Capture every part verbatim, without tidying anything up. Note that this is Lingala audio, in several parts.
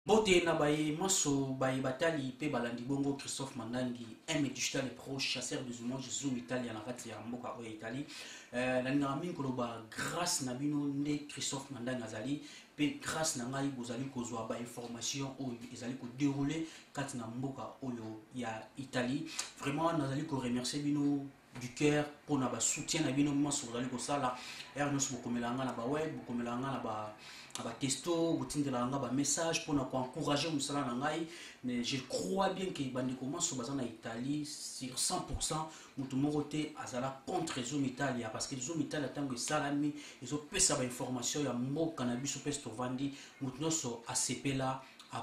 Bote na baye maso baye batali pe balandi bongo Christophe Mandangi M Digital Pro chasseur des images Zoom Italia na kati ya mboka oyo Italie euh na ngama mingi koloba grâce na bino nde Christophe Mandangi azali pe grâce na ngai bozali kozwa ba information oyo ezali ko dérouler kati na mboka oyo ya Italie. Vraiment nazali ko remercier bino du cœur pour na ba soutien na bino maso bozali ko sala er nous bokomelanga na ba web bokomelanga na ba ba testo botindela nga ba message pour na encourager musala na ngai, mais je crois bien que bandi commence baza na Italie sur cent pour cent mutu moko te azala contre Zoom Italia parce que Zoom Italia tango salami ezo pesa ba information ya mboka na biso pesto vandi mutu noso asepela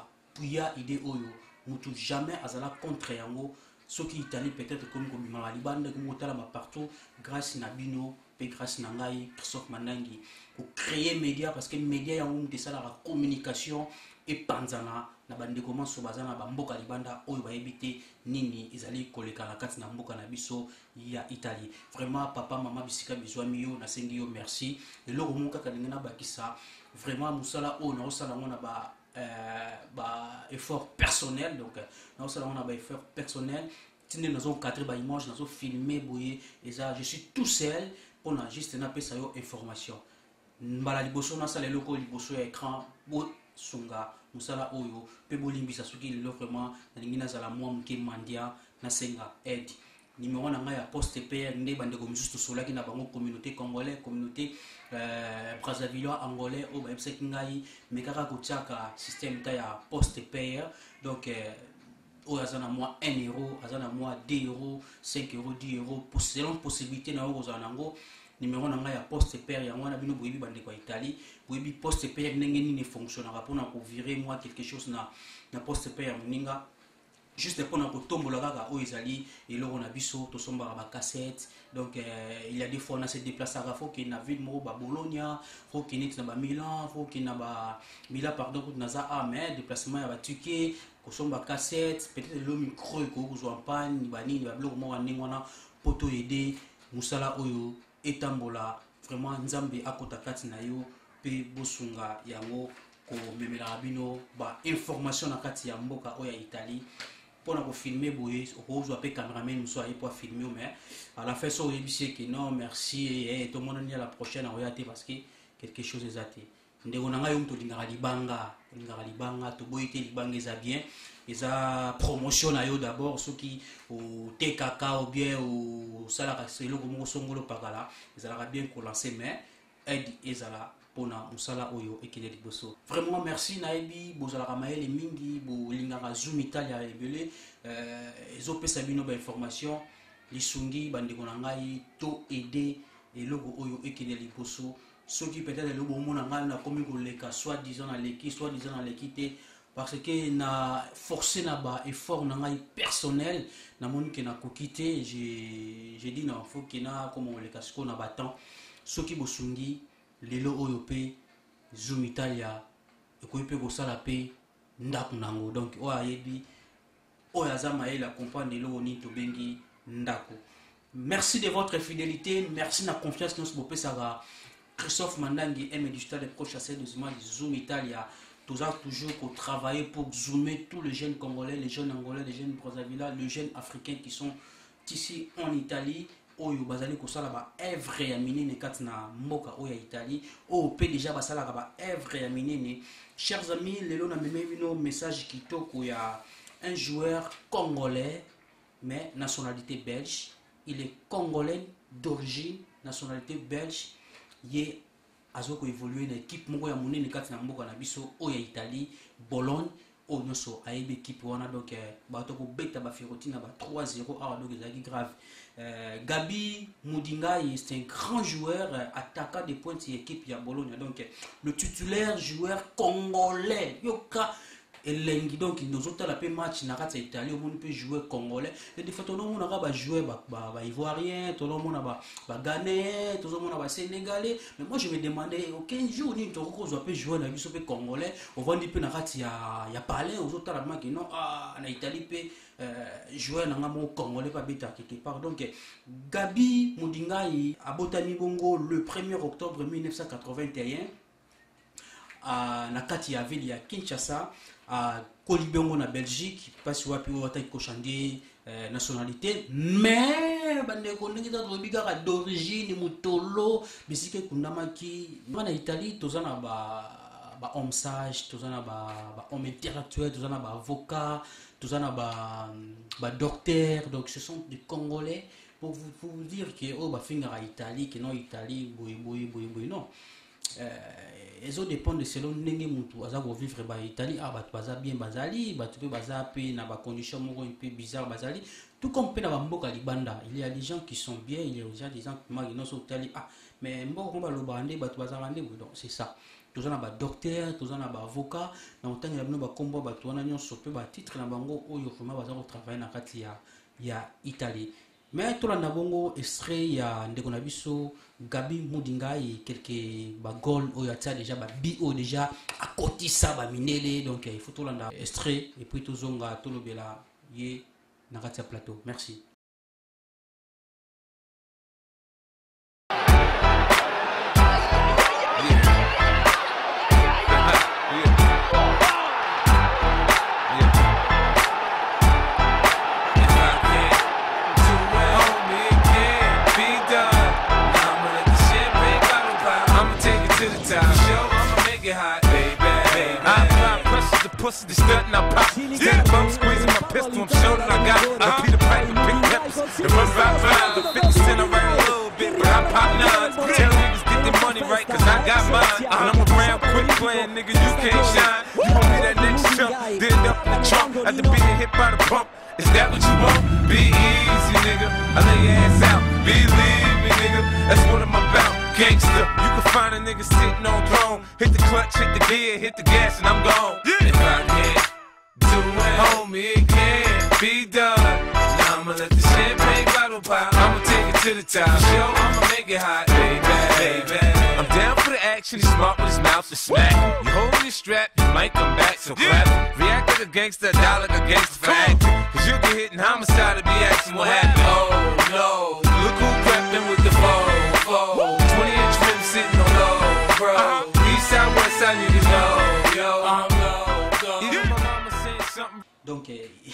apuya idée oyo mutu jamais azala contre yango. Ce qui Italie peut-être comme comme Malibanda comme tala ma partout grâce na bino pe grâce na ngai Christophe Mandangi pour créer média parce que média ya on ça la communication et panzana na bande comment so bazana ba mboka libanda oyo ba ebité nini ezali koleka na kati na mboka na biso ya Italie. Vraiment papa maman bisika bizwa miyo na sengi yo merci et loko monka kalingana bakisa vraiment musala o na osala mona ba Euh, bah, effort personnel donc non seulement on a effort personnel tine nous avons quatre bah images nous avons filmé boyer et ça je suis tout seul pour na juste na pesa yo information mbala liboso na sala loko liboso écran bo sunga musala oyo pe bolimbisa soki le vraiment na ngina zala mwa mke mandia na senga aide numéro na ngai ya poste P R nde bande ko misusu solaki na bango communauté congolais communauté euh Brazzaville angolais o ba epseki ngai me kaka ko tchaka système ta ya poste P R donc euh o azana moi un euro azana moi deux euros cinq euros dix euros pour selon possibilité na o zana ngo numéro na ngai ya poste P R ya ngwana bino boyebi bande ko Italie boyebi poste P R ndenge nini fonctionnera pour na ko virer moi quelque chose na na poste P R moninga juste pour notre tombola kaka o ezali et là on a biso to somba ba cassette donc euh, il y a des fois on a se déplacer à faut qu'il na ville mo ba Bologna faut qu'il na ba Milan faut qu'il na ba Milan pardon pour naza ah mais déplacement ya ba ticket ko somba cassette peut-être le micro ko ko zo en panne ba ni ba blog mo andi ngona poto aider musala oyo etambola vraiment nzambe akota kati na yo pe bosunga yango ko memela bino ba information na kati ya mboka oya Italie pour nous filmer boye on peut cameraman nous soit pour filmer mais à la fin ça on dit que non merci et tout le monde dit à la prochaine en réalité parce que quelque chose est até ndeko na ngai mto dingara libanga dingara libanga to boyete libanga eza bien eza promotion na yo d'abord ceux qui au T K K ou bien au salaka selo comme songolo pakala ezala bien ko lancer mais aide ezala pona musala oyo ekele liboso. Vraiment merci naebi bozala kamaele mingi bo lingaka Zoom Italia ebele euh ezo pesa bino ba information lisungi bandeko na ngai to aider et logo oyo ekele liboso ceux qui peut-être le bon mona ngai na komi ko leka soit disant na leki soit disant na lekite parce que na forcer na ba effort na ngai personnel na moni que na kokite j'ai j'ai dit non faut que na comme on leka sko na battant ceux qui bosungi lelo oyo pe Zoom Italia ekoyepe ko sala pe ndaku nango donc o ayebi o yazama ela comprendre lelo ni to bengi ndaku. Merci de votre fidélité, merci na confiance que nous bopé ça Christophe Mandangi M Digital Pro chasseur des images Zoom Italia toujours toujours pour travailler pour zoomer tous les jeunes congolais, les jeunes angolais, les jeunes brazzavillais, les jeunes africains qui sont ici en Italie oyo bazali ko sala ba œuvre ya minene katina mboka oya Italie o pe déjà basala ba œuvre ya minene. Chers amis, lelo na meme bino message kitoko ya un joueur congolais mais nationalité belge, il est congolais d'origine nationalité belge ye azoko évoluer dans équipe moko ya monene katina mboka na biso oya Italie Bologne o noso ayebi équipe wana donc bato ko beta ba Fiorentino ba trois zéro ah donc ezaki grave. Euh, Gabi Moudingai c'est un grand joueur euh, attaquant des points de l'équipe ya Bologne donc euh, le titulaire joueur congolais yoka elengi donc nous autres la match na kati Italie on peut jouer congolais et de fait on on a ba jouer ba ba ivoirien tout le monde ba ba ghanéen tout le monde ba sénégalais mais moi je me demandais aucun jour ni to ko peut jouer na biso pe congolais on va dire pe na kati ya ya parler aux autres la que non ah na Italie pe jouer na ngamo congolais pas beta quelque part donc Gabi Moudingai abotani bongo le premier octobre mille neuf cent quatre-vingt-un à la kati ya ville ya Kinshasa à Colibongo na Belgique parce wapi wata ko changer nationalité mais bande ko ndenge ta biga d'origine mutolo bisike kundamaki na Italie tozana ba ba homme sage tozana ba ba homme intellectuel tozana ba avocat tozana ba ba docteur. Donc ce sont des Congolais pour vous, pour vous dire que oh ba finga Italie que non Italie boy boy boy boy non. Euh, les autres dépendent de selon n'engé mutu aza go vivre ba Italie ah ba baza bien bazali ba tu peux baza pe na ba conditions moko un peu bizarre bazali tout comme pe na ba mboka libanda. Il y a des gens qui sont bien, il y a déjà des gens qui mari non so Italie ah mais mboka ba lo bande ba tu baza rande. Donc c'est ça, tous en a ba docteur, tous en a ba avocat na otanga ya bino ba kombo ba tu wana nyonso pe ba titre na bango oyo vraiment baza ko travailler na kati ya ya Italie. Mais tout le monde extrait il y a ndeko na biso Gabi Moudinga et quelques bagol ou ya déjà ba bio déjà à côté ça ba minele. Donc il faut tout le monde extrait et puis tout zonga tout le bela yé na kati plateau. Merci. Pussy, the stuntin' I pop. Steady bump, squeezing my pistol, I'm sure that I got it. I Peter Piper, big peppers, and run round round. The fifty cent around a little bit, but I pop nines. Tell niggas get their money right, cause I got mine. And I'm around quick playing, nigga, you can't shine. You gon' be that next chump, dead up in the trunk. After being hit by the pump, is that what you want? Be easy, nigga, I lay your ass out. Believe me, nigga, that's what I'm about. Gangster, you can find a nigga sitting on throne. Hit the clutch, hit the gear, hit the gas, and I'm gone. Yeah. If I can't do it, homie, it can't be done. Now I'ma let the champagne bottle pop. I'ma take it to the top. Show, I'ma make it hot, baby, baby. I'm down for the action, he's smart with his mouth to smack. You hold your strap, you might come back, so clap. Yeah. React like a gangster, die like a gangster for acting. Cause you'll get hit in homicide to be asking what happened. Oh no, look who crept in with the foe, foe. twenty inch rims sitting on low, bro. Uh-huh. East side, west side, niggas know, yo, I'm low, go. Even my mama saying something. Donc,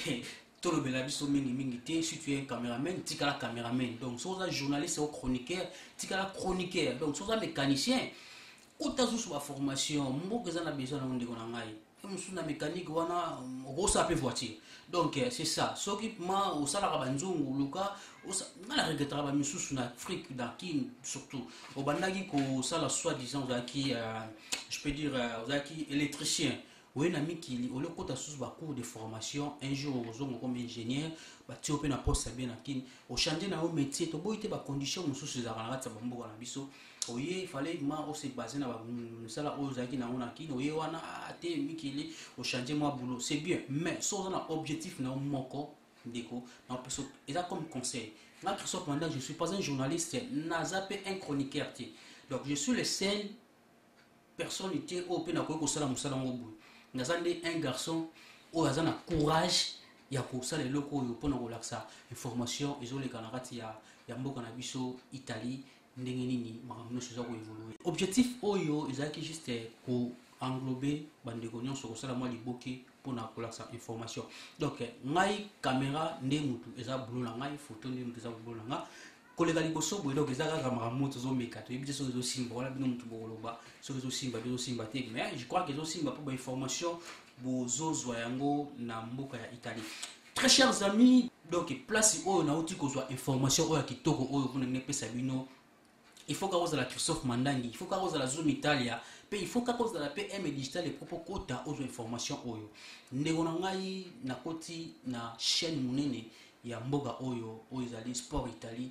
tout le bel abisso mingi mingi te, si tu es un caméraman, tika la caméraman. Donc, si tu es un journaliste ou chroniqueur, tika la chroniqueur. Donc, si tu es un mécanicien, ou tu as une formation, moi que j'en ai besoin de ngai. Je suis un mécanique, wana, rosa pe voiture. Donc, c'est ça. S'occupement au salaire banzongo, luka, on a regretté la missus en Afrique, dans qui surtout. Au bandagi ko sala soi-disant, qui, je peux dire, qui électricien. Oui, nami qui au lieu de sous cours de formation un jour aux hommes comme ingénieur, bah tu open un poste bien nakin, au changer na au métier, to boite ba condition musu ces arrangements ça bambo na biso. Oye, il fallait ma au se baser na ba sala au zaki na on nakin, oye wana ate mikili au changer moi boulot, c'est bien, mais sans un objectif na moko ndeko, na personne et ça comme conseil. Moi Christophe Manda, je suis pas un journaliste, n'a zappé un chroniqueur. Donc je suis le seul personnalité au pe na ko ko sala musala ngobu. Nazande un garçon où il a un courage, il y a pour ça les locaux pour nous relaxer. Information, ils ont les canards, il y a il y a beaucoup d'habitants Italie, n'engenini, maramno choses à évoluer. Objectif oyo, ils ont juste pour englober bandegonion sur ça la moi les bokeh pour nous relaxer information. Donc, ngai caméra n'emutu, ils ont boulot ngai photo n'emutu, ils ont boulot ngai. Kolega liboso boy donc ezaka kamera moto zo meka to ebite so zo simba wala bino mutu boloba so zo simba zo simba te mais je crois que zo simba pour information bozo zwa yango na mboka ya Italie. Très chers amis, donc place oyo na uti ko zwa information oyo kitoko oyo pour ne pesa bino. Il faut qu'à cause de la Christophe Mandangi, il faut qu'à cause de la Zoom Italia, il faut qu'à cause de la P M Digital les propos quota aux informations oyo. Ndeko na ngai na koti na chaîne munene ya mboga oyo oyo zali Sport Italie.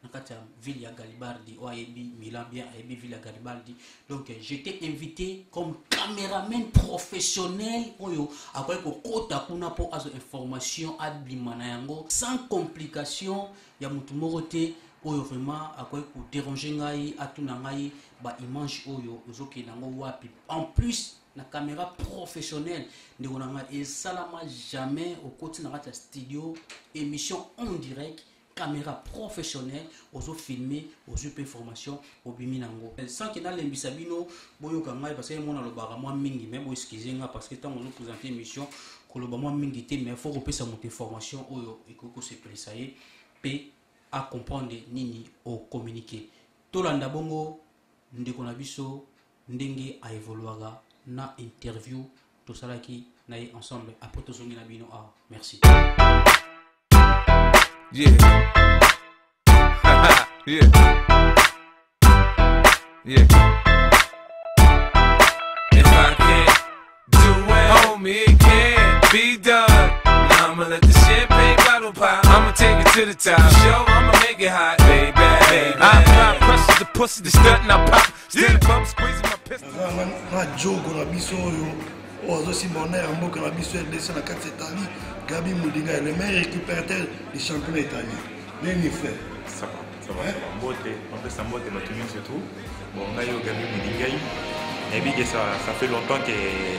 Ville ya Garibaldi, ou Aebi, Milan bien, Aebi, Ville ya Garibaldi. Donc j'étais invité comme caméraman professionnel. Oyo, après pour kota kuna po azo information adblimana yango sans complication. Ya mutu morote oyo vraiment après pour déranger ngai atuna ngai ba image oyo ozoke nango wapi. En plus la caméra professionnelle de Ronanga et salama jamais au côté de la studio émission en direct. caméra professionnelle ozo filmer ozo pe formation obimi nango sans que na lembisa bino boyo kanga parce que mona lobara moi mingi même excusez nga parce que tant ozo présenter émission koloba moi mingi te mais faut repesa monter formation oyo ekoko se présayer pe à comprendre nini au communiquer tolanda bongo ndeko na biso ndenge a évoluera na interview to salaki na ensemble après tozongi na bino ah merci. Yeah. Yeah. Yeah. If I can't do it, homie, it can't be done. Now I'ma let the champagne bottle pop. I'ma take it to the top. Show, I'ma make it hot, baby. baby. I apply pressure to pussy, the stunt and I pop. Still bum squeezing my pistol. Na jogo na biso yo. Ozo Simonner mboka na biso R D C na quatre Italie. Gabi Moudinga, le meilleur récupérateur du championnat italien. Nini frère? Ça va, ça va. Mbote, on fait ça mbote dans tout le monde surtout. Bon, on a eu Gabi Moudinga. Et puis ça, ça fait longtemps que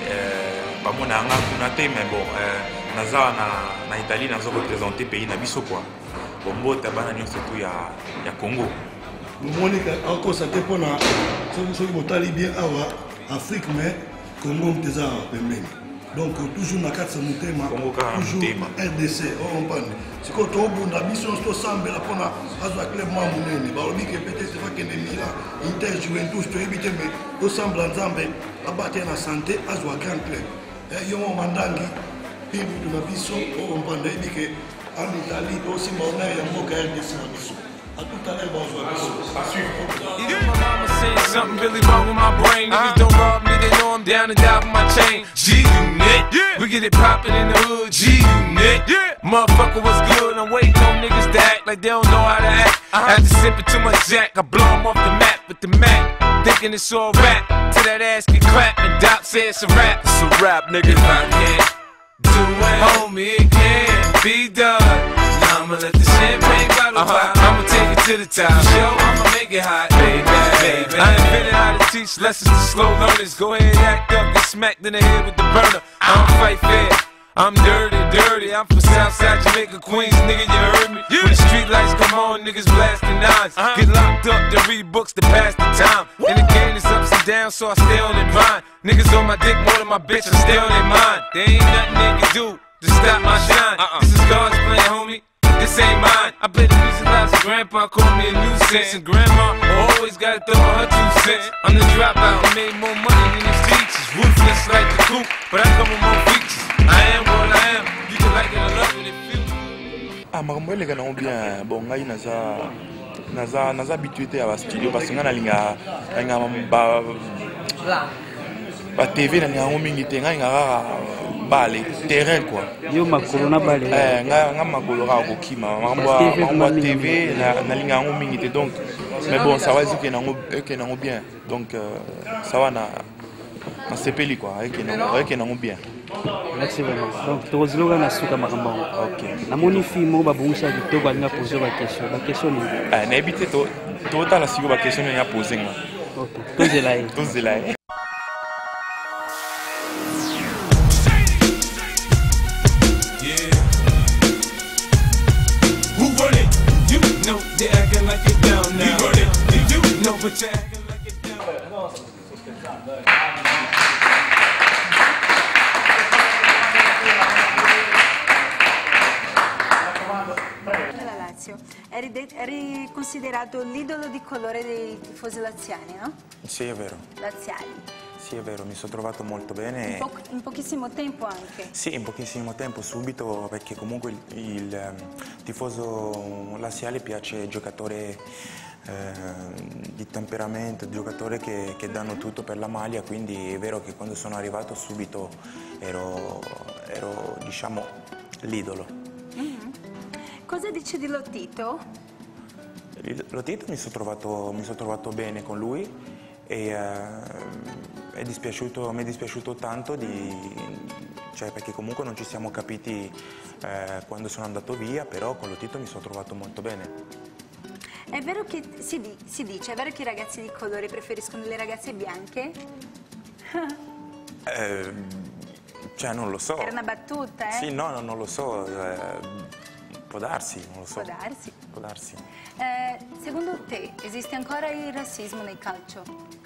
pas mon anga kunate, mais bon, naza na na Italie nazo représenter pays na biso quoi. Bon, mbote bana nyo surtout ya ya Congo. Monica encore ça dépend na ceux qui botali bien awa Afrique mais Congo teza pembeni. Donc toujours na quatre mutema toujours R D C on parle c'est quand on bunda mission sto sambe la pona azwa club moi munene ba obi que peut-être va que ne Milan Inter Juventus to ebite mais to semble nzambe abate na santé azwa grand club et yo mandangi pibu na biso on parle ebi que en Italie aussi mon ya mboka R D C na biso à tout à l'heure bonjour biso à suivre. Even my mama saying something really wrong with my brain. Niggas don't rob me, they know I'm down and die with my chain. G-Unit, yeah. We get it poppin' in the hood. G-Unit, yeah. Motherfucker was good. I'm waiting on niggas to act like they don't know how to act. Uh-huh. After sipping too much Jack, I blow them off the map with the Mac. Thinking it's all rap, till that ass get clapped and Doc says it's a rap. It's a rap, nigga. If I can't do it, homie, it can't be done. Now I'ma let the champagne bottle uh-huh. pop. I'ma take it to the top. Show, I'ma make it hot, baby, baby. I invented how to teach lessons to slow learners. Go ahead, act up, get smacked in the head with the burner. I don't fight fair. I'm dirty, dirty. I'm from Southside Jamaica, Queens, nigga, you heard me? Yeah. When the street lights come on, niggas blasting nines. Uh-huh. Get locked up to read books to pass the time. Woo. And the game is ups and downs, so I stay on their mind. Niggas on my dick more than my bitch, I stay on their mind. There ain't nothing they can do to stop my shine. Uh-uh. This is God's plan, homie. This ain't mine. I play the music loud, so grandpa called me a nuisance. And grandma always gotta throw her two cents. I'm the dropout, I made more money than these teachers. Ruthless like the coupe, but I come with more features. I am what I am, you can like it or love it, it feels. Ah, makambo eleka nango bien. Bon, ngai naza naza naza habitué te à studio parce que nga nalinga nalinga ba ba T V nalinga ngo mingi te ngai nga balé terrain quoi. Yo makolo na balé. Eh nga nga makolo ra ko kima. Mambo T V na nalinga ngo mingi te donc mais bon ça va dire que nango que nango bien. Donc ça va na na sepeli quoi avec nango avec nango bien. Merci vraiment. Donc toziloga na suka makambo. OK. Na moni fi mo babungisa kitoko alinga poser ba question. Ba question ni. Ah na habité to to ta la siko ba question ni a poser nga. OK. Tozela yi. Tozela yi. No, they acting like it down now. You run it, you do know, but you're acting like it down. La Lazio, eri, eri considerato l'idolo di colore dei tifosi laziali, no? Sì, è vero. Laziali. Sì, è vero, mi sono trovato molto bene. In, po in pochissimo tempo anche? Sì, in pochissimo tempo, subito, perché comunque il, il um, tifoso laziale piace il giocatore eh, di temperamento, giocatore che, che danno tutto per la maglia, quindi è vero che quando sono arrivato subito ero, ero diciamo, l'idolo. Mm-hmm. Cosa dice di Lotito? Lotito mi sono trovato, mi sono trovato bene con lui. E uh, è dispiaciuto, mi è dispiaciuto tanto di, cioè, perché comunque non ci siamo capiti uh, quando sono andato via, però con Lotito mi sono trovato molto bene. È vero che si, di, si dice, è vero che i ragazzi di colore preferiscono le ragazze bianche? eh, cioè non lo so. Era una battuta, eh? Sì, no, no non lo so, eh, può darsi, non lo so. Può darsi. può darsi. Eh, secondo te esiste ancora il razzismo nel calcio?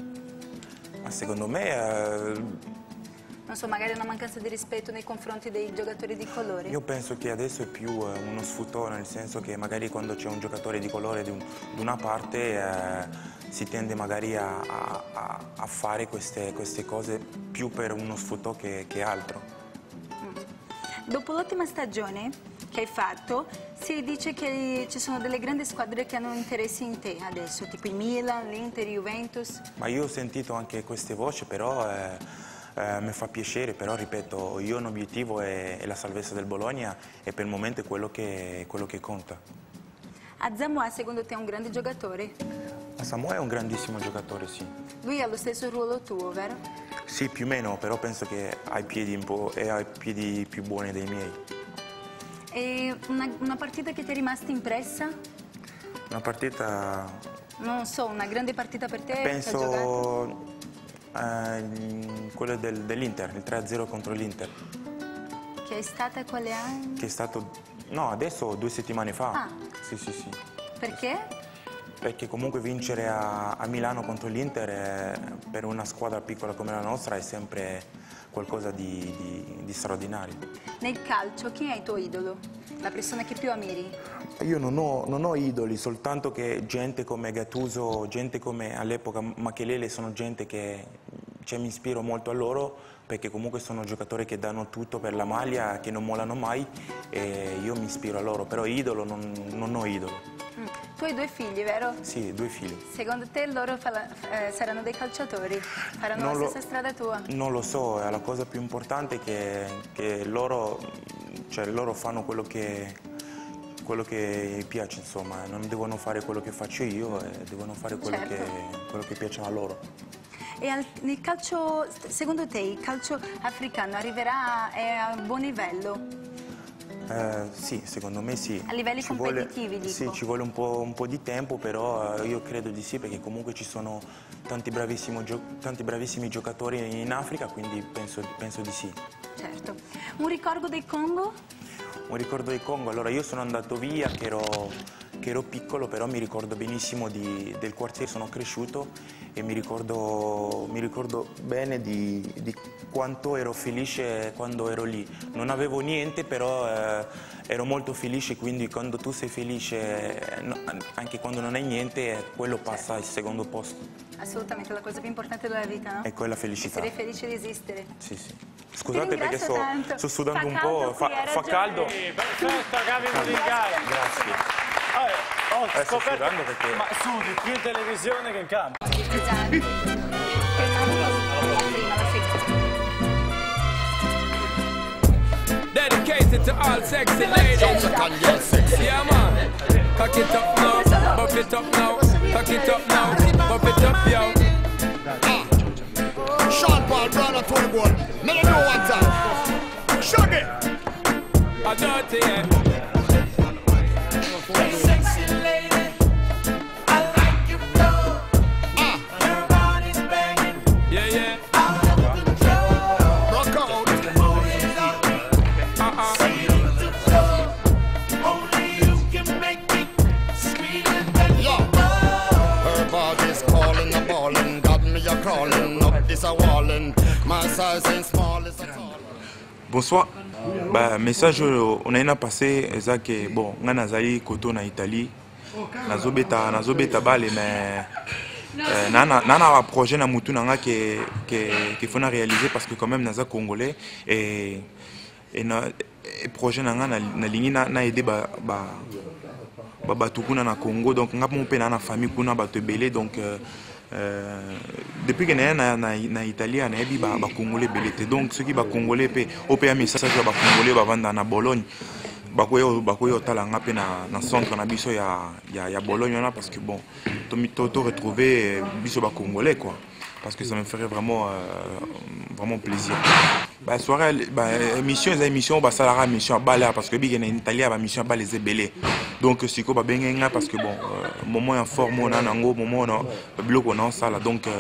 Ma secondo me... Eh, non so, magari una mancanza di rispetto nei confronti dei giocatori di colore? Io penso che adesso è più eh, uno sfruttone, nel senso che magari quando c'è un giocatore di colore di, un, di una parte eh, si tende magari a, a, a fare queste, queste cose più per uno sfrutto che, che altro. Mm. Dopo l'ottima stagione che hai fatto, si dice che ci sono delle grandi squadre che hanno interessi in te adesso, tipo il Milan, l'Inter, Juventus. Ma io ho sentito anche queste voci, però... Eh, Eh, mi fa piacere, però ripeto, io un obiettivo è, è la salvezza del Bologna e per il momento è quello che, quello che conta. Asamoah secondo te è un grande giocatore? Asamoah è un grandissimo giocatore, sì. Lui ha lo stesso ruolo tuo, vero? Sì, più o meno, però penso che ha i piedi un po' e ha i piedi più buoni dei miei. E una, una partita che ti è rimasta impressa? Una partita... Non so, una grande partita per te? Penso... Uh, quello del, dell'Inter, il tre a zero contro l'Inter. Che è stata quale anno? Che è stato, no, adesso due settimane fa. Ah. Sì, sì, sì. Perché? Perché comunque vincere a, a Milano contro l'Inter eh, per una squadra piccola come la nostra è sempre qualcosa di, di, di straordinario. Nel calcio chi è il tuo idolo? La persona che più ammiri? Io non ho, non ho idoli, soltanto che gente come Gattuso, gente come all'epoca Makelele sono gente che cioè, mi ispiro molto a loro, perché comunque sono giocatori che danno tutto per la maglia, che non mollano mai e io mi ispiro a loro, però idolo non, non ho idolo. Mm. Tu hai due figli, vero? Sì, due figli. Secondo te loro la, eh, saranno dei calciatori? Faranno non la lo, stessa strada tua? Non lo so, la cosa più importante è che, che loro, cioè, loro fanno quello che... quello che piace, insomma, non devono fare quello che faccio io, eh, devono fare quello, certo. che, quello che piace a loro. E al, nel calcio, secondo te il calcio africano arriverà a, a buon livello? Eh, sì, secondo me sì. A livelli ci competitivi, vuole, dico. Sì, ci vuole un po', un po' di tempo, però eh, io credo di sì, perché comunque ci sono tanti bravissimi, gio tanti bravissimi giocatori in Africa, quindi penso, penso di sì. Certo. Un ricordo del Congo? Un ricordo del Congo, allora io sono andato via che ero, che ero piccolo, però mi ricordo benissimo di, del quartiere, sono cresciuto e mi ricordo, mi ricordo bene di, di quanto ero felice quando ero lì. Non avevo niente, però eh, ero molto felice, quindi quando tu sei felice, eh, no, anche quando non hai niente, quello passa al secondo posto. Assolutamente, la cosa più importante della vita, no? È quella felicità. Essere felice di esistere. Sì, sì. Scusate perché sto, sto sudando fa un po', fa, fa caldo. Sì, perfetto, Gavino di Gaia. Grazie. Eh, ho Eh, sto scoperto, sudando perché... ma sudi più in televisione che in campo. Esatto. Prima la Dedicated to all sexy ladies. Yeah, man. Cock it up now, pop it up now, cock it up now, pop it up, yo. Sean Paul, brother, Tony Gold. Me don't know what time. Shug it. A dirty, yeah. Hey, sexy lady, I like your flow. Ah. Your body's banging. Yeah, yeah. Out of control. Rock out. The mood is up. Uh-uh. See the flow. Only you can make me sweet and better. Yeah. Her body's calling, a ballin', got me a crawling up this a wallin'. My size ain't small, it's a tall. Bonsoir. Bah, message on a passé eza que bon nga nazali koto na Italie nazobeta nazobeta bale mais euh, nana nana projet na mutu nanga que que que faut na réaliser parce que quand même naza congolais et et na et projet nanga na na lingi na na aider ba ba ba batu kuna na Congo donc nga mon pe na na famille kuna batu belé donc euh, Euh, depuis que na na na Italie na yebi ba ba congolais belete donc ceux qui ba congolais pe opé message ba congolais ba vanda na Bologne ba koyo ba koyo tala nga pe na na centre na biso ya ya ya Bologne là parce que bon to to, to retrouver biso ba congolais quoi parce que ça me ferait vraiment euh, vraiment plaisir. Bah soirée bah émission les émissions bah ça la mission bala parce que big en Italie ba mission ba les belé donc siko ba benga parce que bon euh, moment en forme on a nango moment on a bloc on a ça là donc euh,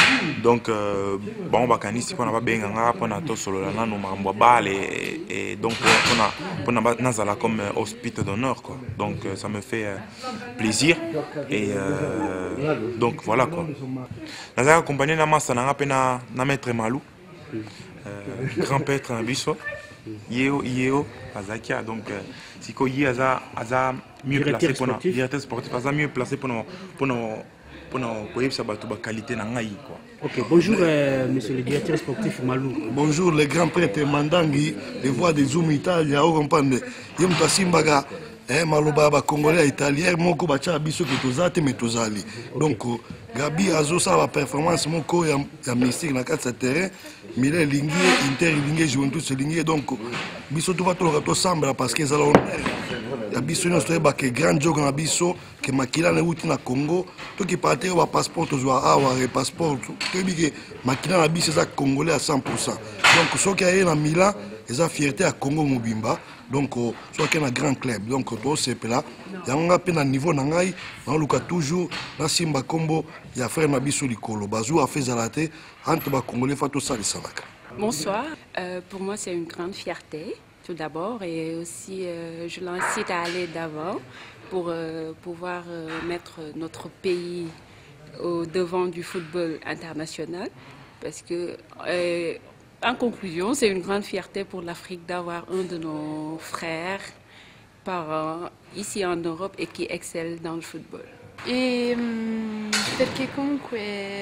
donc euh, bon bakanisi mpona babenganga mpona tosolola nano makambo ya bale et donc mpona mpona nazala comme hospitalier d'honneur quoi. Donc euh, ça me fait euh, plaisir et euh, donc voilà quoi. Nazala accompagné na masa nanga pe na na maître Malou, euh, grand prêtre na biso yeo yeo azakia. Donc euh, siko yi aza aza mieux placé pour directeur sportif, aza mieux placé pour pour pour la qualité na ngai quoi. Ok, bonjour euh, monsieur le directeur sportif Malou. Bonjour le grand prêtre Mandangi, les voix des Zoom Italia, au comprendre. Yem tasimbaga eh maloba ba congolais italien moko bacha biso ke tozate mais tozali. Donc Gabi azo sa la performance moko ya ya mystique na quatre terrain, Mile lingi Inter lingi Juventus lingi, donc biso to va to to sambra parce que ça la ya biso no stoye ba ke grand jogo na biso ke makila na uti na Congo to ki partir ba passeport to zwa awa re passeport to bi ke makila na biso za congolais à cent pour cent. Donc so ki aye na Milan eza fierté à Congo mobimba, donc so ki na grand club, donc to sepela yanga pe na niveau na ngai na luka toujours na simba kombo ya frère na biso likolo bazu a fait zalate entre ba congolais fato sali salaka. Bonsoir, euh, pour moi c'est une grande fierté tout d'abord, et aussi euh, je l'incite à aller d'avant pour euh, pouvoir euh, mettre notre pays au devant du football international, parce que euh, en conclusion c'est une grande fierté pour l'Afrique d'avoir un de nos frères parents ici en Europe et qui excelle dans le football. E um, perché comunque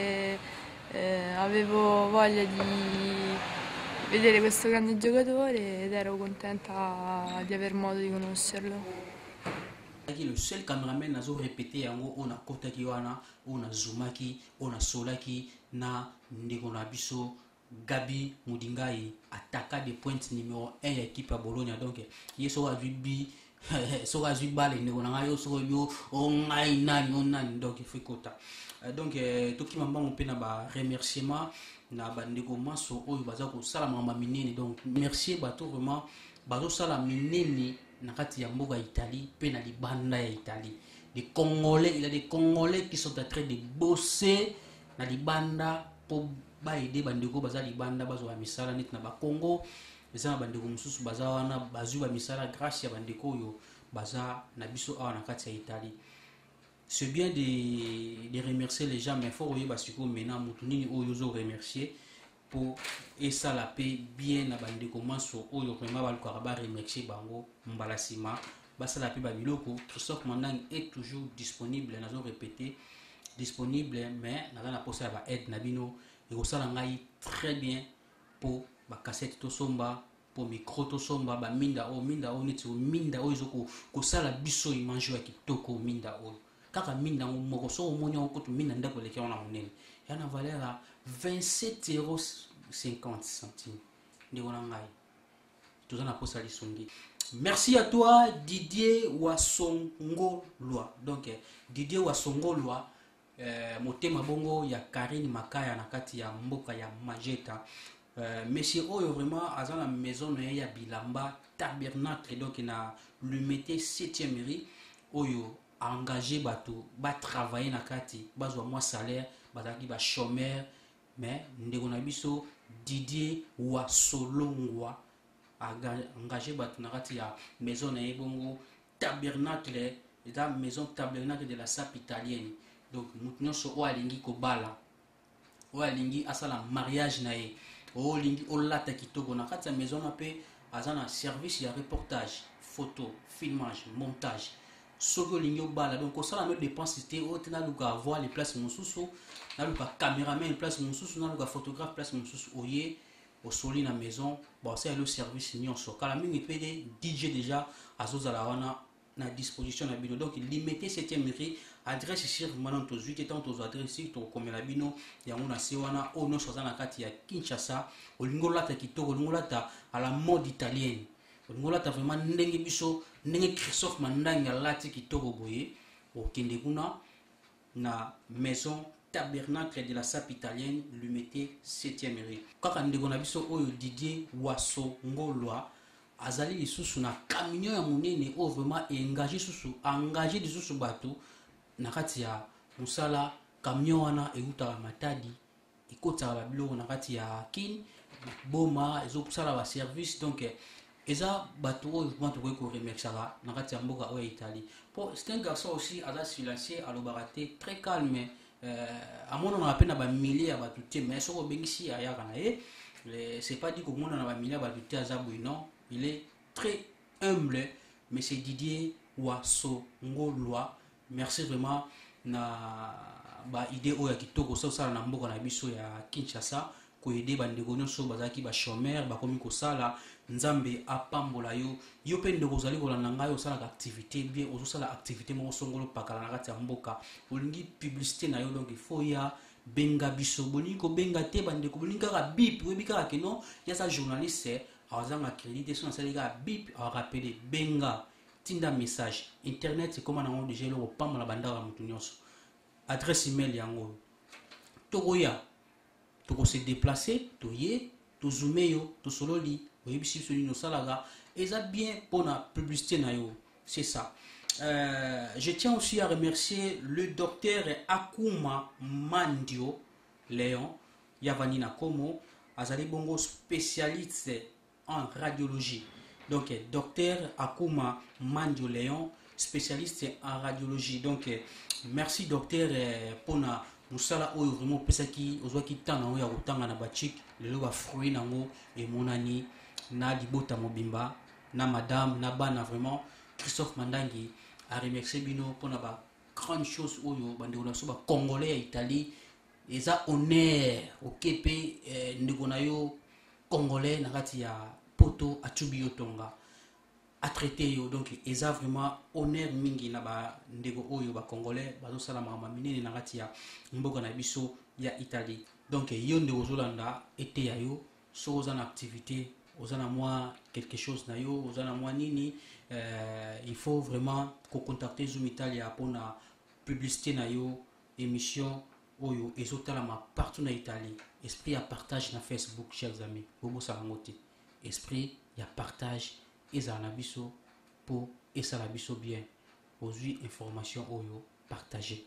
eh, avevo voglia di vedere questo grande giocatore ed ero contenta di aver modo di conoscerlo. Le seul cameraman a répété yango on a kotaki wana on a zoomaki on a solaki na ndeko na biso Gabi Mudingai, attaquant de pointe numéro un de l'équipe à Bologna. Donc il sera bi sera du bal et on a eu sur yo on a une on donc il faut quota. Donc tout qui m'a on peut na remerciement na bandeko maso oyo baza ko sala mama minene, donc merci bato vraiment bazo sala minene na kati ya mboka Italie pe na libanda ya Italie. Des Congolais, il y a des Congolais qui sont en train de bosser na libanda pour ba aider bandeko baza libanda bazo wa misala net na ba Congo. Eza bandeko mususu baza wana bazu ba misala grâce ya bandeko yo baza na biso awa na kati ya Italie. C'est bien de, de remercier les gens, mais il faut remercier maintenant Moutounini Oyozo remercier pour et ça la paix bien na bandeko manso Oyo vraiment ba lukaraba remercier bango mbalasima basa la paix babiloko. Christophe Mandang est toujours disponible, nous avons répété disponible, mais na na posa ba aide nabino et ko sala ngai très bien pour ba cassette to somba pour micro to somba ba minda o minda o neti o minda o izoko ko sala biso imanjo ya kitoko minda o kaka minda o moko so o monya ko to minda ndako leke ona monene yana valeur à vingt-sept euros cinquante centimes ndi wona ngai tout na posa lisongi. Merci à toi Didier Wasongolwa. Donc Didier Wasongolwa euh, motema bongo ya Karine Makaya na kati ya mboka ya Majeta. Euh, monsieur Oyo vraiment à la maison na ya Bilamba Tabernacle, donc na l'Humité septième mairie Oyo a engagé bato ba travailler na kati bazwa moi salaire bazaki ba chômeur, mais ndeko na biso Didier Wasolongwa a engagé bato na kati ya maison na bongo Tabernacle, la maison Tabernacle de la sape italienne. Donc nous so o alingi ko bala o alingi asala mariage na ye o lingi o lata kitoko na kati ya maison na pe azana service ya reportage, photo, filmage, montage. Sogo lingi o bala, donc o sala no dépense c'était o tena luka voir les places mususu na luka caméraman place mususu na luka photographe place mususu oye au soli na maison. Bon c'est le service nyonso kala mingi pe D J déjà azozala wana na disposition na bino. Donc limité septième mairie adresse sur maintenant to huit tant to adresse to comme la bino ya ona se wana ono soza na kati ya Kinshasa olingola ta kitoko olingola ta à la mode italienne olingola ta vraiment ndenge biso ndenge Christophe Mandanga lati kitoko boye okende kuna na maison Tabernacle de la sape italienne l'Humité septième mairie. Kaka ndeko na biso oyo Didier Wasongolwa azali lisusu na camion ya monene o vraiment engagé susu engagé lisusu bato na kati ya musala camion wana euta Matadi ikota ba bilo na kati ya kin boma ezopusala ba service donc eza bato oyo vraiment tokoki koremerciaka na kati ya mboka oyo ya Italie. Po c'est un garçon aussi aza silencieux alobaka te très calme amonana mpe na bamilie ya bato te mais soko obengisi ayaka na ye c'est pas dit komona na bamilie ya bato te aza boye non, il est très humble. Mais c'est Didier Wasongolwa, merci vraiment na ba idée oya kitoko so sala na mboka na biso ya Kinshasa ko aider bandeko nyonso bazaki ba chômeur ba komi ko sala nzambe apambola yo yo pe ndeko zali kolanda ngayo sala activité bien ozo sala activité mo songolo pakala na kati ya mboka olingi publicité na yo donc il faut ya benga biso boni ko benga te bandeko bolinga ka bip webi ka ke non ya sa journaliste azanga crédité son salika bip a rappeler benga tinda message internet c'est comme on a déjà le pam la banda la mutu nyonso adresse email yango tokoya toko se déplacer toye to zoomer yo to sololi oyebisi so ni no salaga eza bien pour la publicité na yo, c'est ça. Euh, je tiens aussi à remercier le docteur Akuma Mandio Léon Yavanina Komo azali bongo spécialiste en radiologie. Donc docteur Akuma Mandio Léon, spécialiste en radiologie. Donc merci docteur pour na musala oyo vraiment pesaki ozwaki tanga oyo ya kotanga na bachik lelo ba fruit nango et monani na libota mobimba na madame na bana vraiment Christophe Mandangi a remercié bino pour na ba grande chose oyo bandeko na so ba congolais à Italie eza honneur okepe eh, ndeko na yo congolais na kati ya poto atubi yo tonga a traité yo donc eza vraiment honneur mingi na ba ndeko oyo ba congolais bazo sala mama minene na kati ya mboka na biso ya Italie. Donc yo ndeko zolanda été ya yo so ozana activité ozana moi quelque chose na yo ozana moi nini euh, il faut vraiment ko contacter Zoom Italia pour na publicité na yo émission oyo ezotala ma partout na Italie. Esprit à partage na Facebook chers amis bobo salangote esprit ya partage ezala biso pour esala biso bien aujourd'hui information oyo partager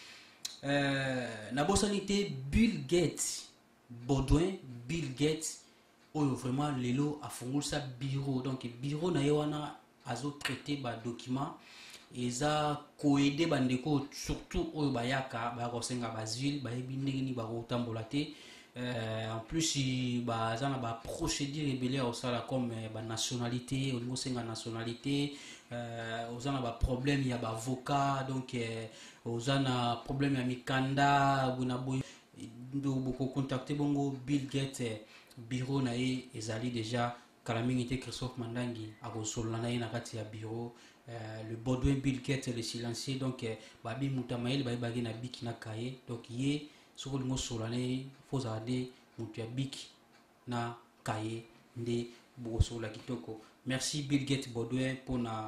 euh, na bosanité Bill Gates Baudouin Bill Gates oyo vraiment lelo afungula sa bureau donc bureau na yewana azo traiter ba document eza ko aider bandeko surtout oyo bayaka ba ko senga basile ba ebindenge ni ba ko tambola te. Euh, en plus il bah ça ba procédure rebelle au sala comme euh, ba nationalité au niveau senga nationalité euh ozana ba problème il y a ba avocat donc euh, ozana problème ya mikanda buna boy ndo boko contacter bongo Bill Gates euh, bureau na ye ezali déjà kalamingité Christophe Mandangi a kosola na ye na kati ya bureau euh, le Baudouin Bill Gates le silencieux donc euh, babi mutamael ba bagi na biki na kaye donc ye soko lingo solane faut ade mutu ya biki na kaye nde bosola kitoko. Merci Bill Gates Baudouin pour na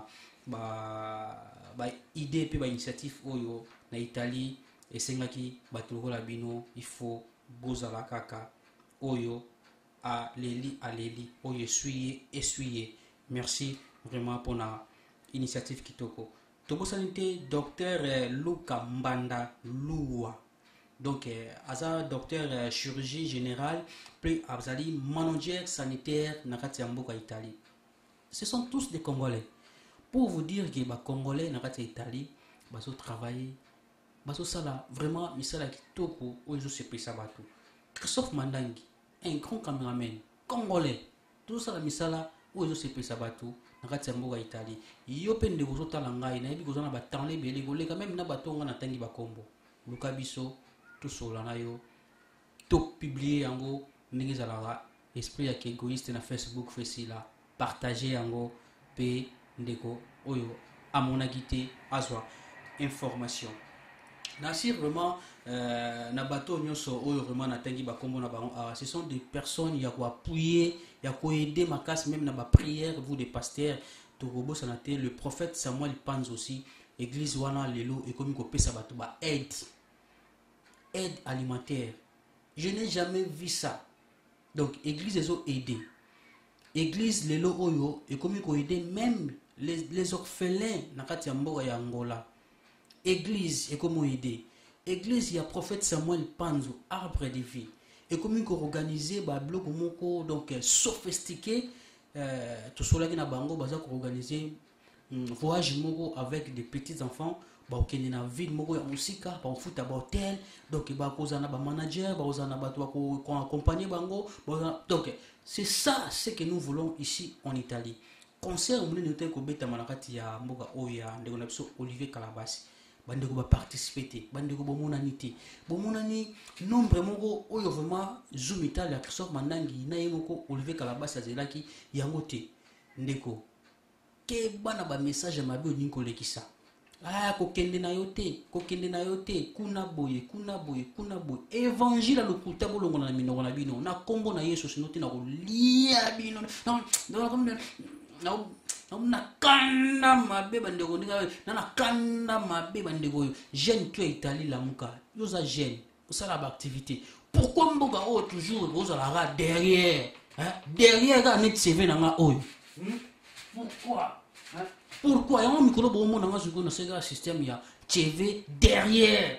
ba ba idée pe ba initiative oyo na Italie esengaki batolokola bino il faut bozala kaka oyo à Leli à Leli oyo essuyer essuyer. Merci vraiment pour na initiative kitoko. Tobosanité docteur euh, Luka Mbanda Lua. Donc, euh, Aza docteur euh, chirurgie générale, puis Abzali manager sanitaire Nakati Mboka Italie. Ce sont tous des Congolais. Pour vous dire que les Congolais Nakati Italie, baso travailler, baso sala vraiment misala kitoko oyo se pesa bato. Christophe Mandangi, un grand caméraman congolais. Tout ça la misala oyo se pesa bato Nakati Mboka Italie. Yo pende bozo talanga ina ebi kozana ba tanle bele gole quand même na batonga na tangi ba kombo. Luka biso tout solana yo to publier yango ndenge zalaka esprit ya égoïste na Facebook facile partager yango pe ndeko oyo amonaki te azwa information nasir vraiment euh, na bateau nyonso oyo vraiment na tangi ba kombo na bango ah, ce sont des personnes ya ko appuyer ya ko aider ma casse même na ba prière vous des pasteurs to robo sanate le prophète Samuel Panz aussi église wana lelo et comme ko pesa bato ba aide aide alimentaire. Je n'ai jamais vu ça. Donc, église les ont aidé. Église les lo oyo et comme ils ont aidé même les, les orphelins nakati mboka ya Angola. Église et comme aidé. Église il y a prophète Samuel Panzo arbre de vie. et comme ils organiser ba bloc moko donc sophistiqué tout cela qui na bango baza ko organiser voyage moko avec des petits enfants ba okende na ville moko ya musika ba futa ba hôtel donc ba kozana ba manager ba ozana ba to ko accompagner bango donc c'est ça ce que nous voulons ici en Italie. Concert on est ko beta manakati ya mboka oya ndeko na biso Olivier Kalabasi bande ko ba participer bande ko bomonanité bomonani nombre moko oyo vraiment Zoom Italia Christophe Mandangi na yemoko Olivier Kalabasi azelaki yango te ndeko ke bana ba message mabe oni ko lekisa ah ko kende na yote ko kende na yote kuna boye kuna boye kuna boye évangile le kuta bolongo na minoko na bino na kombo na Yesu sinote na ko lia bino non non non na kanda mabe bandeko ndika na kanda mabe bandeko jeune tu Italie la muka yoza jeune osala ba activité pourquoi mboka o toujours ozala derrière hein derrière ga net C V na nga oyo pourquoi hein pourquoi y'a un micro bon mon dans un second système il y a T V derrière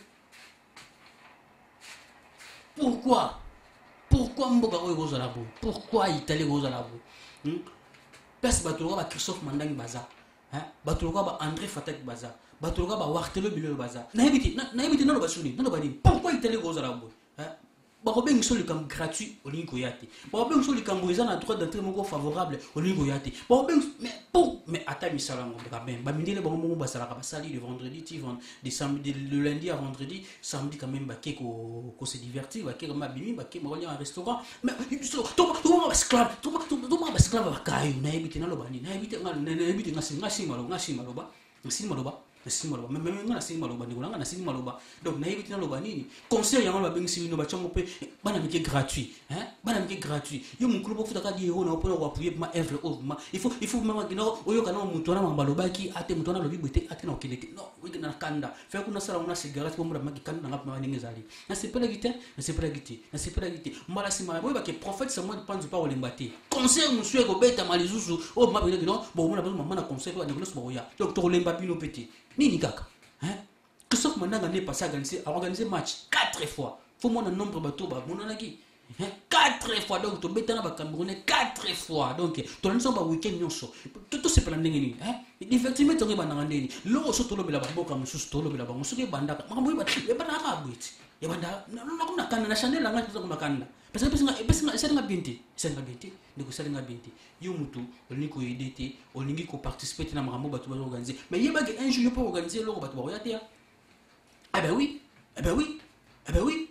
pourquoi pourquoi mboka o ozala bo pourquoi Italie ozala bo parce que batoloka ba Christophe Mandangi baza hein batoloka ba André Fatak baza batoloka ba Wartelo Bilo baza na ebiti na ebiti na lo basuni na lo badi pourquoi Italie ozala bo hein ba robeng so le kam gratuit au lingo yate ba robeng so le kam boza na droit d'entrée moko favorable au lingo yate ba robeng mais pour mais ata misala ngo ka ben ba mindele ba mo ba sala ka ba sali le vendredi ti vend de samedi le lundi à vendredi samedi quand même ba ke ko ko se divertir ba ke ma bimi ba ke mo aller en restaurant mais to to ba esclave to to to ba esclave ba kayu na ebiti na lo bani na ebiti na ebiti ngasi ngasi malo ngasi malo ba ngasi malo ba ngasi malo ba même ngasi malo ba ndiko ngasi malo ba donc na ebiti na lo bani conseil yango ba bengisi bino ba chongo pe bana mike gratuit hein bana mike gratuit yo mon club futa ka di euro na pour appuyer ma œuvre ma il faut il faut même gino oyo kana muntu na mambalo baki ate muntu na lobi bete ate na okelete non oui na kanda fait kuna sala una cigarette pour maki kanda ngap ma ningi zali na c'est pas la guité na c'est pas la guité na c'est pas la guité mala sima boy ba ke prophète ça moi pense pas olembate conseil monsieur ko beta malizuzu o ma bino non bon mona mama na conseil ko ndiko so ya donc to lemba bino petit nini kaka hein Christophe Mandanga n'est passé à organiser à organiser match quatre fois faut mon nombre bateau ba monanaki quatre fois donc to betana ba Camerounais quatre fois donc to lanso ba weekend nyonso tout c'est plan ndenge hein effectivement to ngeba ndenge lo so to lo bela ba boka mususu to lo bela ba mususu banda makambo ba e bana ka bwiti e banda na kuna kana na chanel nga to kuna kana parce que parce que c'est nga binti c'est nga binti ndiko c'est nga binti yo mutu olingi ko edete olingi ko participer na makambo ba to ba organiser mais yeba ke un jour yo peut organiser lo ba to ba yate ah ben oui ah ben oui ah ben oui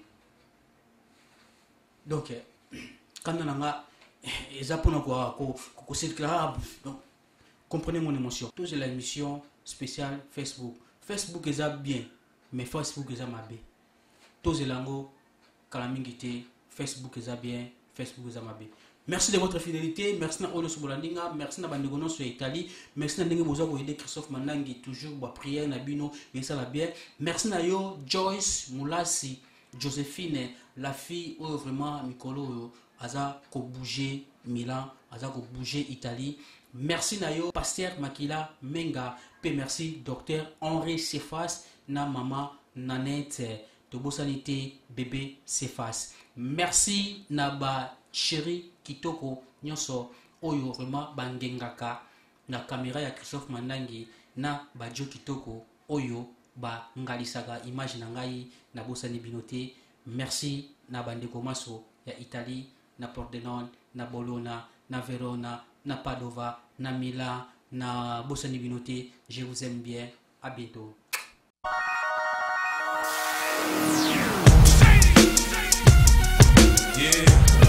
donc quand on a les apôtres quoi qu'on s'éclaire donc comprenez mon émotion tout c'est la émission spéciale Facebook Facebook est bien mais Facebook est mal tout c'est lango calamité Facebook est bien Facebook est mal merci de votre fidélité merci na Olo Subulandinga merci na bandegono sur Italie merci na ndenge boza ko aider Christophe Mandangi toujours ba prière na bino et ça la bien merci na yo Joyce Mulasi Joséphine, la fille où vraiment Mikolo aza ko bouger Milan, aza ko bouger Italie. Merci Nayo, Pasteur Makila Menga, pe merci Docteur Henri Cephas, na maman Nanette, Tobo Sanité bébé Cephas. Merci Naba chéri Kitoko Nyonso, oyo vraiment bangengaka na caméra ya Christophe Mandangi na Bajo Kitoko oyo ba ngalisaka image na ngai na bosani binote merci na bandeko maso ya Italie na Pordenone na Bologna na Verona na Padova na Milan na bosani binote je vous aime bien à bientôt. Yeah.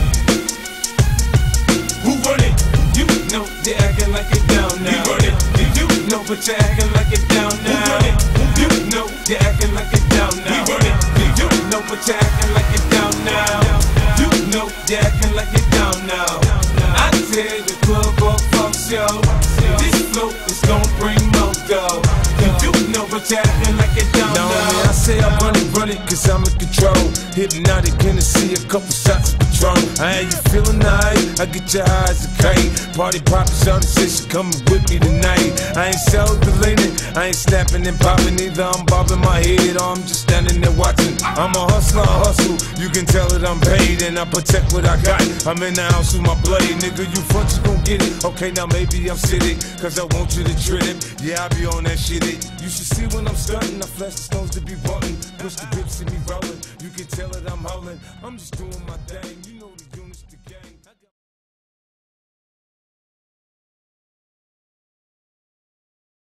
Who run it? You know they acting like it down now. You run it. You know but you acting like it down now. Who run it? You know they acting like it down now. We run it. You know but you acting like it down now. You know they acting like it down now. I tell the club or fuck show, this flow is gon' bring more dough. You know but you acting like it down now. I say I run it, run it. it, cause I'm in control. Hypnotic, Hennessy, a couple shots of Patron. I ain't you feeling nice, I get your eyes a kite. Party poppin', shawty say she coming with me tonight. I ain't self-deleting, I ain't snapping and popping either. I'm bobbing my head or I'm just standing there watching. I'm a hustler, I hustle, you can tell that I'm paid. And I protect what I got, I'm in the house with my blade. Nigga, you front, you gon' get it. Okay, now maybe I'm sitting, cause I want you to trip. Yeah, I be on that shit. It. You should see when I'm stunting, I flash the stones to be rollin'. Push the grips in me rollin', you can tell that I'm holding. I'm just doing my thing.